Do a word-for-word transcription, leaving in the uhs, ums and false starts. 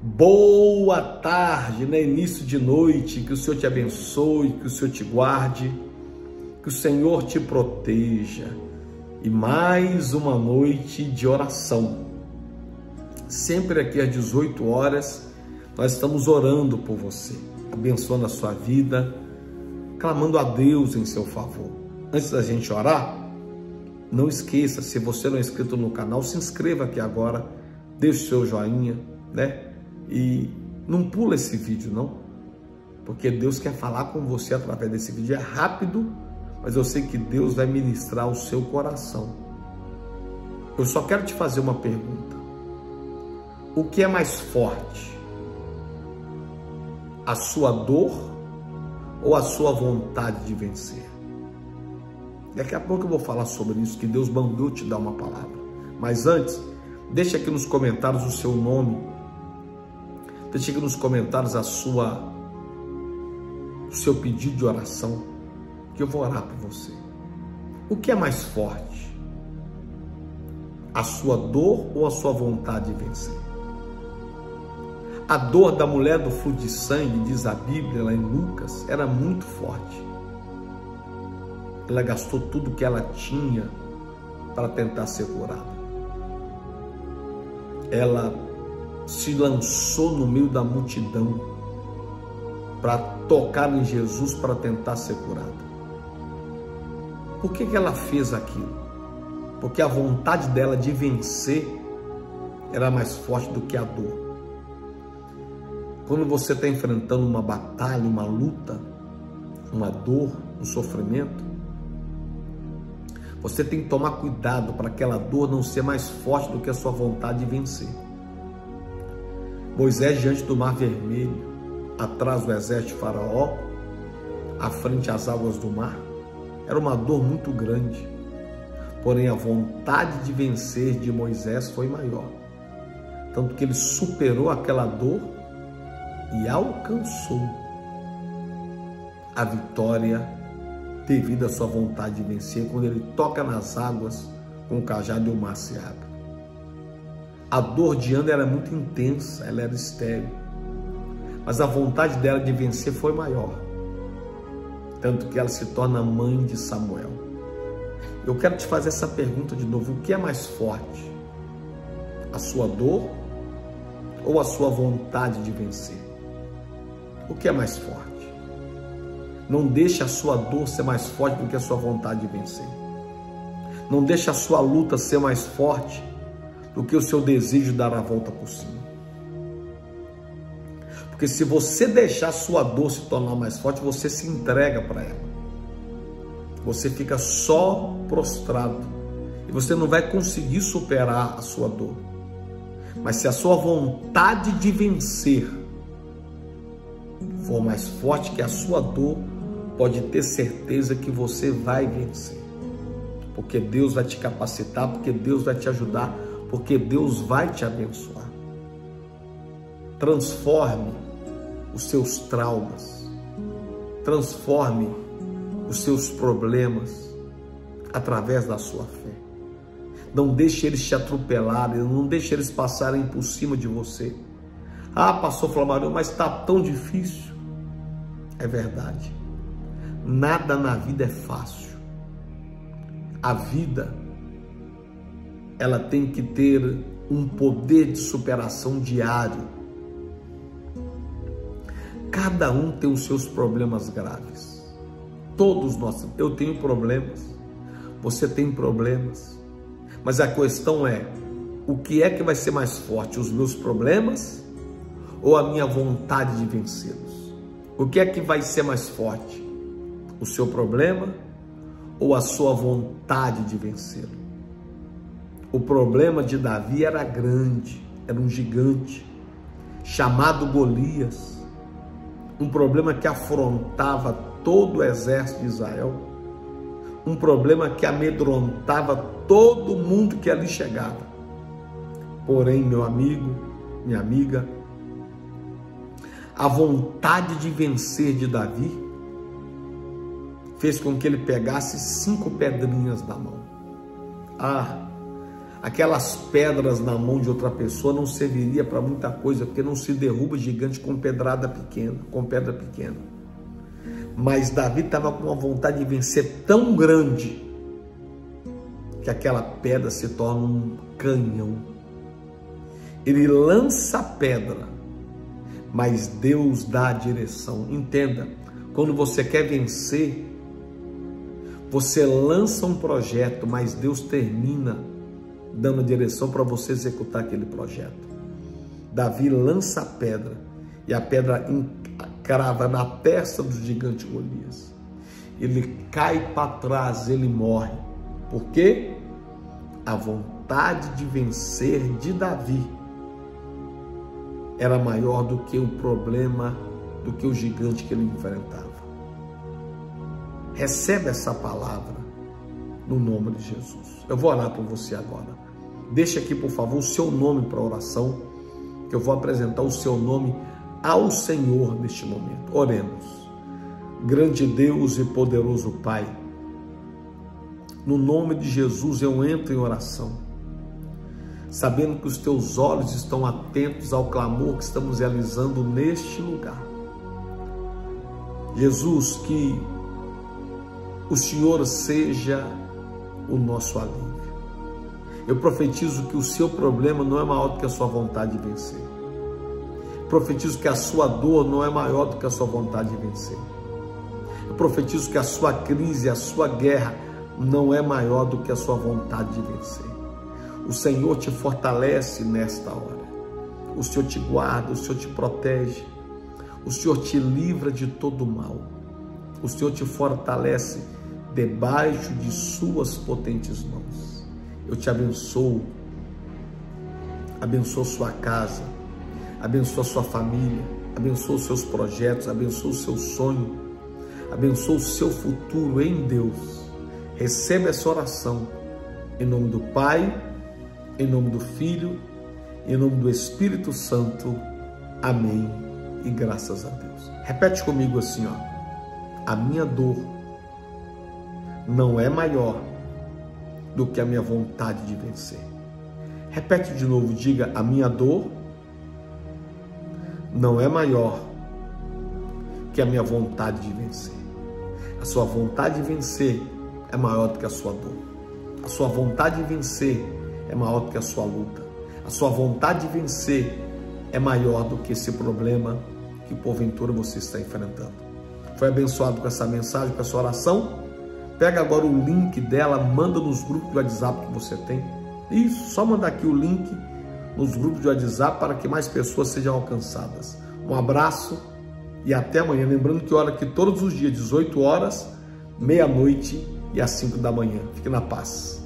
Boa tarde, né? Início de noite, que o Senhor te abençoe, que o Senhor te guarde, que o Senhor te proteja. E mais uma noite de oração. Sempre aqui às dezoito horas, nós estamos orando por você, abençoando a sua vida, clamando a Deus em seu favor. Antes da gente orar, não esqueça, se você não é inscrito no canal, se inscreva aqui agora, deixe o seu joinha, né? E não pula esse vídeo, não, porque Deus quer falar com você através desse vídeo. É rápido, mas eu sei que Deus vai ministrar o seu coração. Eu só quero te fazer uma pergunta: o que é mais forte? A sua dor ou a sua vontade de vencer? Daqui a pouco eu vou falar sobre isso, que Deus mandou te dar uma palavra. Mas antes, deixa aqui nos comentários o seu nome. Deixa aqui nos comentários a sua, o seu pedido de oração, que eu vou orar por você. O que é mais forte? A sua dor ou a sua vontade de vencer? A dor da mulher do fluxo de sangue, diz a Bíblia lá em Lucas, era muito forte. Ela gastou tudo que ela tinha para tentar ser curada. Ela se lançou no meio da multidão para tocar em Jesus, para tentar ser curada. Por que que ela fez aquilo? Porque a vontade dela de vencer era mais forte do que a dor. Quando você está enfrentando uma batalha, uma luta, uma dor, um sofrimento, você tem que tomar cuidado para aquela dor não ser mais forte do que a sua vontade de vencer. Moisés diante do Mar Vermelho, atrás do exército de Faraó, à frente às águas do mar, era uma dor muito grande. Porém, a vontade de vencer de Moisés foi maior. Tanto que ele superou aquela dor e alcançou a vitória devido à sua vontade de vencer, quando ele toca nas águas com o cajado e o mar se abre. A dor de Ana era muito intensa, ela era estéril, mas a vontade dela de vencer foi maior, tanto que ela se torna mãe de Samuel. Eu quero te fazer essa pergunta de novo: o que é mais forte? A sua dor ou a sua vontade de vencer? O que é mais forte? Não deixe a sua dor ser mais forte do que a sua vontade de vencer. Não deixe a sua luta ser mais forte do que o seu desejo de dar a volta por cima. Porque se você deixar a sua dor se tornar mais forte, você se entrega para ela. Você fica só prostrado e você não vai conseguir superar a sua dor. Mas se a sua vontade de vencer for mais forte que a sua dor, pode ter certeza que você vai vencer. Porque Deus vai te capacitar, porque Deus vai te ajudar, porque Deus vai te abençoar. Transforme os seus traumas, transforme os seus problemas através da sua fé. Não deixe eles te atropelarem, não deixe eles passarem por cima de você. Ah, pastor Flamário, mas está tão difícil. É verdade. Nada na vida é fácil. A vida, ela tem que ter um poder de superação diário. Cada um tem os seus problemas graves. Todos nós. Eu tenho problemas, você tem problemas. Mas a questão é, o que é que vai ser mais forte? Os meus problemas ou a minha vontade de vencê-los? O que é que vai ser mais forte? O seu problema ou a sua vontade de vencê-lo? O problema de Davi era grande, era um gigante, chamado Golias. Um problema que afrontava todo o exército de Israel. Um problema que amedrontava todo mundo que ali chegava. Porém, meu amigo, minha amiga, a vontade de vencer de Davi fez com que ele pegasse cinco pedrinhas na mão. Ah, aquelas pedras na mão de outra pessoa não serviria para muita coisa, porque não se derruba gigante com pedrada pequena, com pedra pequena. Mas Davi estava com uma vontade de vencer tão grande que aquela pedra se torna um canhão. Ele lança a pedra, mas Deus dá a direção. Entenda, quando você quer vencer, você lança um projeto, mas Deus termina dando a direção para você executar aquele projeto. Davi lança a pedra e a pedra crava na testa do gigante Golias. Ele cai para trás, ele morre. Por quê? A vontade de vencer de Davi era maior do que o problema, do que o gigante que ele enfrentava. Recebe essa palavra no nome de Jesus. Eu vou orar por você agora. Deixa aqui, por favor, o seu nome para oração, que eu vou apresentar o seu nome ao Senhor neste momento. Oremos. Grande Deus e poderoso Pai, no nome de Jesus eu entro em oração, sabendo que os teus olhos estão atentos ao clamor que estamos realizando neste lugar. Jesus, que o Senhor seja o nosso alívio. Eu profetizo que o seu problema não é maior do que a sua vontade de vencer. Profetizo que a sua dor não é maior do que a sua vontade de vencer. Eu profetizo que a sua crise, a sua guerra não é maior do que a sua vontade de vencer. O Senhor te fortalece nesta hora. O Senhor te guarda, o Senhor te protege. O Senhor te livra de todo mal. O Senhor te fortalece debaixo de suas potentes mãos. Eu te abençoo. Abençoo sua casa. Abençoa sua família. Abençoa os seus projetos. Abençoa o seu sonho. Abençoa o seu futuro em Deus. Receba essa oração em nome do Pai, em nome do Filho, em nome do Espírito Santo. Amém e graças a Deus. Repete comigo assim, ó. A minha dor não é maior do que a minha vontade de vencer. Repete de novo, diga: a minha dor não é maior que a minha vontade de vencer. A sua vontade de vencer é maior do que a sua dor. A sua vontade de vencer é maior do que a sua luta. A sua vontade de vencer é maior do que esse problema que porventura você está enfrentando. Foi abençoado com essa mensagem, com essa oração? Pega agora o link dela, manda nos grupos de WhatsApp que você tem. Isso, só mandar aqui o link nos grupos de WhatsApp para que mais pessoas sejam alcançadas. Um abraço e até amanhã. Lembrando que ora aqui todos os dias, dezoito horas, meia-noite e às cinco da manhã. Fique na paz.